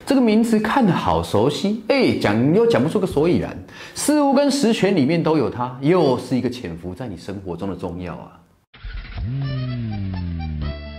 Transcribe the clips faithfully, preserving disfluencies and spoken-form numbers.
这个名字看得好熟悉，哎，讲又讲不出个所以然。四物跟十全里面都有它，又是一个潜伏在你生活中的中药啊。嗯。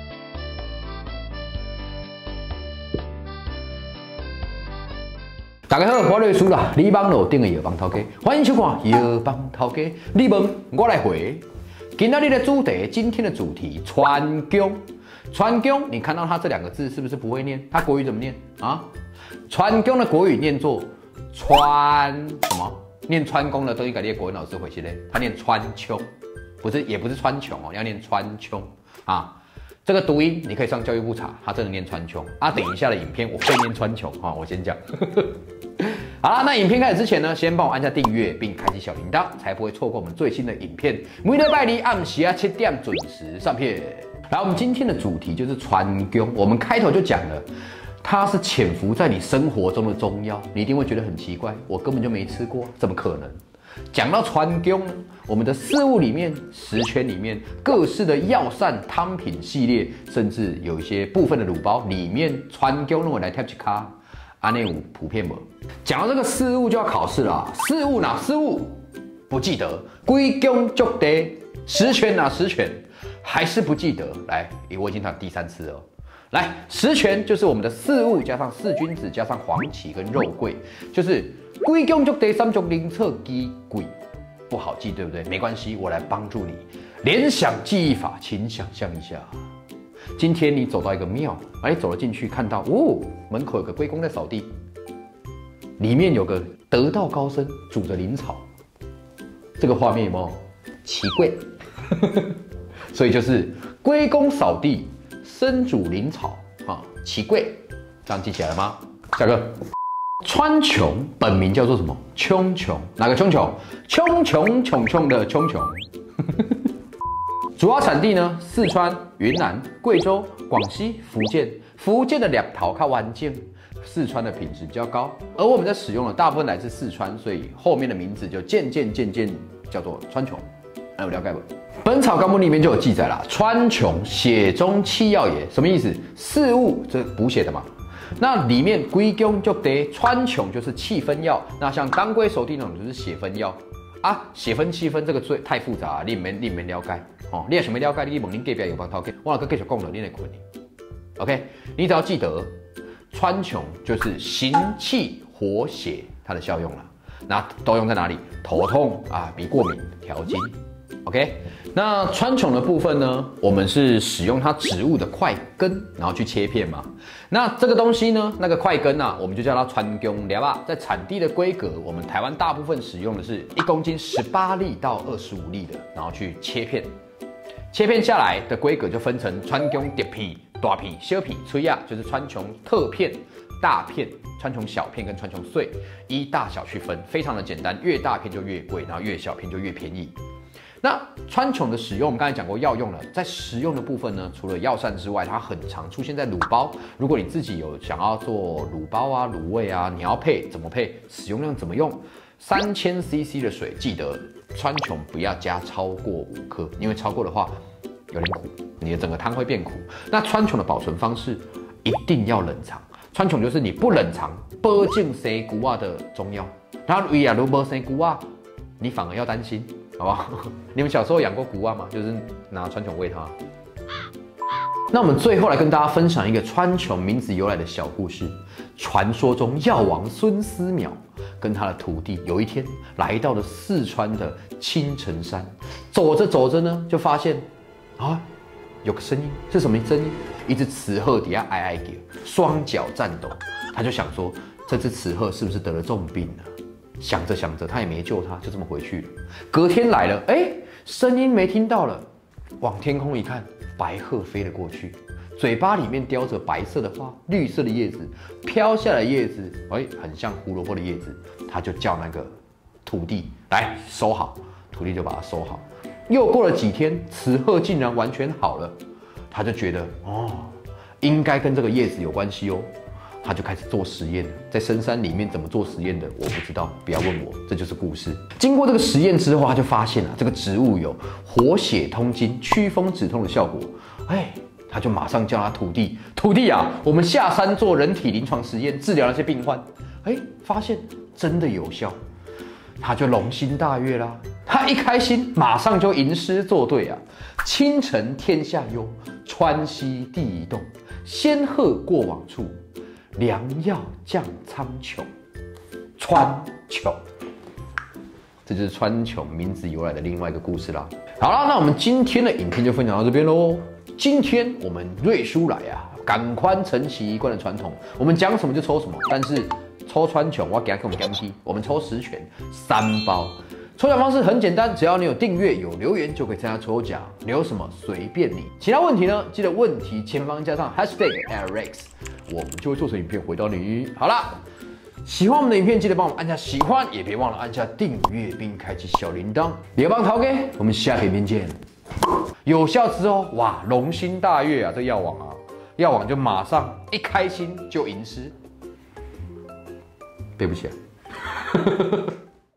大家好，我是苏啦，你网络顶的药房头家，欢迎收看药房头家。你问我来回。今天的主题，今天的主题川芎。川芎，你看到它这两个字是不是不会念？它国语怎么念啊？川芎的国语念作川什么？念川芎的都应该列国文老师回去嘞，他念川芎，不是也不是川芎哦，要念川芎啊。这个读音你可以上教育部查，他真的念川芎啊。等一下的影片我会念川芎啊，我先讲。好啦，那影片开始之前呢，先帮我按下订阅并开启小铃铛，才不会错过我们最新的影片。每礼拜二暗时啊七点准时上片。来，我们今天的主题就是川芎。我们开头就讲了，它是潜伏在你生活中的中药，你一定会觉得很奇怪，我根本就没吃过，怎么可能？讲到川芎呢，我们的四物里面、十全里面，各式的药膳汤品系列，甚至有一些部分的卤包里面，川芎弄来贴一卡，安内有普遍无？讲到这个四物就要考试了，四物哪四物？不记得，归芎足地，十全哪十全？还是不记得？来，我已经讲第三次了。来，十全就是我们的四物加上四君子加上黄芪跟肉桂，就是归芎足地三足灵策鸡桂，不好记，对不对？没关系，我来帮助你联想记忆法，请想象一下，今天你走到一个庙，哎，走了进去，看到哦，门口有个龟公在扫地，里面有个得道高僧煮着灵草，这个画面有没有奇怪？所以就是龟公扫地，生煮灵草啊，奇怪，这样记起来了吗？下个，川芎本名叫做什么？芎芎，哪个芎芎？芎芎芎芎的芎芎。主要产地呢，四川、云南、贵州、广西、福建。福建的两头靠完境，四川的品质比较高，而我们在使用的大部分来自四川，所以后面的名字就渐渐渐渐叫做川芎。那有了解不？《本草纲目》里面就有记载啦，川芎血中气药也，什么意思？四物这补血的嘛。那里面归芎足地，川芎就是气分药，那像当归、熟地那种就是血分药啊。血分、气分这个最太复杂，你们你们了解哦。你也想要了解，你问恁隔壁有帮头家，我若继续讲了，你会困。OK， 你只要记得，川芎就是行气活血它的效用啦。那都用在哪里？头痛啊，鼻过敏、调经。OK， 那川芎的部分呢，我们是使用它植物的块根，然后去切片嘛。那这个东西呢，那个块根啊，我们就叫它川芎，了吧？在产地的规格，我们台湾大部分使用的是一公斤十八粒到二十五粒的，然后去切片。切片下来的规格就分成川芎特片、大片、小片、脆啊，就是川芎特片、大片、川芎小片跟川芎碎，依大小去分，非常的简单，越大片就越贵，然后越小片就越便宜。那川芎的使用，我们刚才讲过药用了，在食用的部分呢，除了药膳之外，它很常出现在卤包。如果你自己有想要做卤包啊、卤味啊，你要配怎么配？使用量怎么用？三千 C C 的水，记得川芎不要加超过五克，因为超过的话有点苦，你的整个汤会变苦。那川芎的保存方式一定要冷藏，川芎就是你不冷藏，保证生菇啊的中药。然后伊啊如无生菇啊，你反而要担心。好不好？你们小时候养过古蛙吗？就是拿川芎喂它。那我们最后来跟大家分享一个川芎名字由来的小故事。传说中药王孙思邈跟他的徒弟有一天来到了四川的青城山，走着走着呢，就发现啊有个声音，是什么声音？一只雌鹤底下哀哀叫，双脚颤抖。他就想说，这只雌鹤是不是得了重病了？想着想着，他也没救他，就这么回去了。隔天来了，哎，声音没听到了，往天空一看，白鹤飞了过去，嘴巴里面叼着白色的花，绿色的叶子，飘下来的叶子，哎，很像胡萝卜的叶子。他就叫那个徒弟来收好，徒弟就把它收好。又过了几天，雌鹤竟然完全好了，他就觉得哦，应该跟这个叶子有关系哦。他就开始做实验了，在深山里面怎么做实验的，我不知道，不要问我，这就是故事。经过这个实验之后，他就发现啊，这个植物有活血通经、祛风止痛的效果。哎， 他就马上叫他徒弟，徒弟啊，我们下山做人体临床实验，治疗那些病患，哎，发现真的有效，他就龙心大悦啦。他一开心，马上就吟诗作对啊：清晨天下幽，川西地移动，仙鹤过往处，良药降苍穹。川穹，这就是川穹名字由来的另外一个故事啦。好啦，那我们今天的影片就分享到这边喽。今天我们瑞叔来啊，赶快承袭一贯的传统，我们讲什么就抽什么。但是抽川穹，我要给他给我们 guarantee， 我们抽十拳三包。抽奖方式很简单，只要你有订阅有留言就可以参加抽奖，留什么随便你。其他问题呢，记得问题前方加上 hashtag Alex， 我们就会做成影片回答你。好啦。喜欢我们的影片，记得帮我们按下喜欢，也别忘了按下订阅并开启小铃铛。别帮涛哥，我们下个影片见。有效之后，哇，龙心大悦啊！这药王啊，药王就马上一开心就吟诗。对不起啊。